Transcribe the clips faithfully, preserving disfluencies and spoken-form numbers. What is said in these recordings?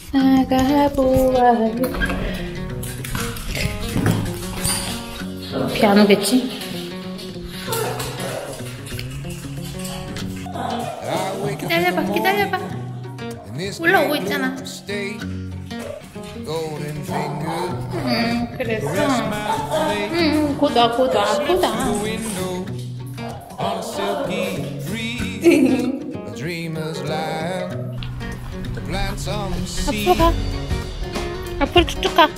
나가보아요. 비 안 오겠지? 기다려봐, 기다려봐. 올라오고 있잖아. 음, 그랬어. 음, 곧 와, 곧 와, 곧 와. 앞으로 가. 앞으로 쭉쭉 가.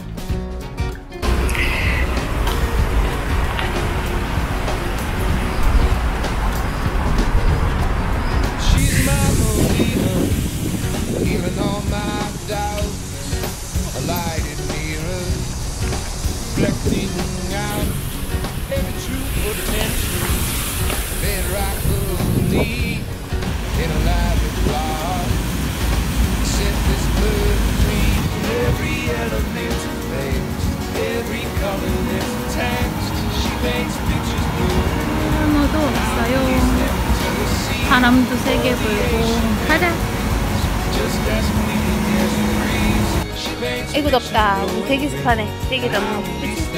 피아노도 왔어요. 바람도 세게 불고. 가자. 아이고 덥다. 되게 습하네. 되게 덥네. 그치?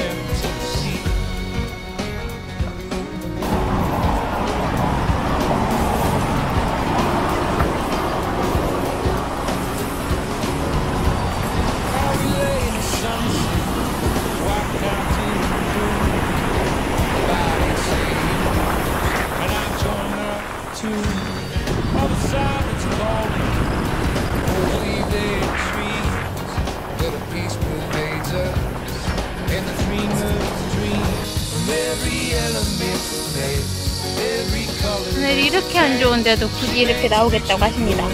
하늘이 이렇게 안 좋은데도 굳이 이렇게 나오겠다고 하십니다.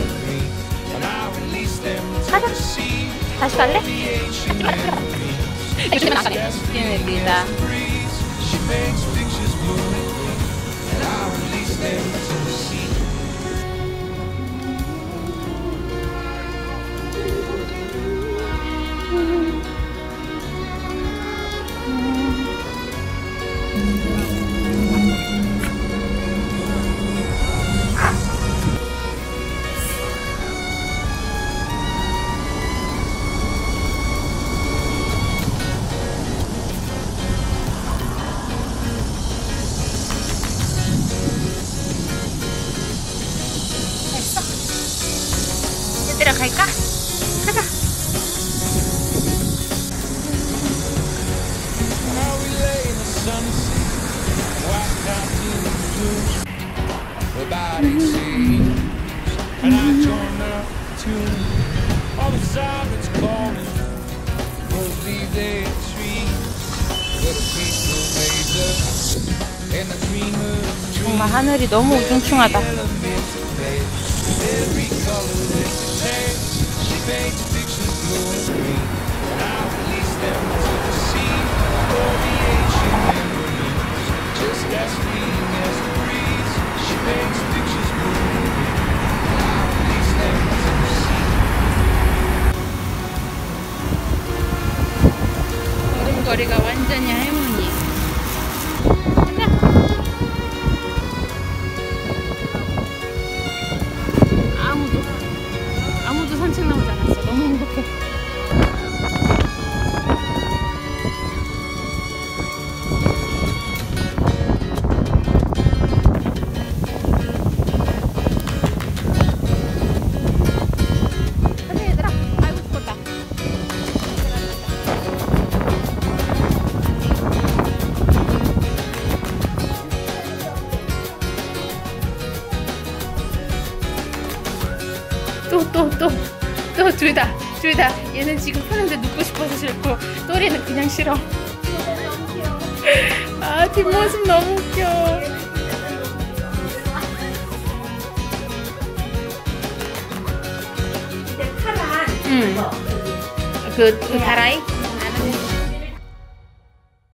가자. 다시 갈래? 요즘은 안 가네. 얘네들이다. 얘들아 갈까? 가자. 정말 하늘이 너무 우중충하다. 걸음걸이가 완전히 할머니. 아무도 아무도 산책 나오지 않았어. 너무 행복해. 가자 얘들아. 아이고 죽었다. 또 또 또 또 둘 다 둘 다 얘는 지금 편한데 눕고 싶어서 싫고 또리는 그냥 싫어. 아 뒷모습 너무 웃겨. 응. 그, 그 다라이?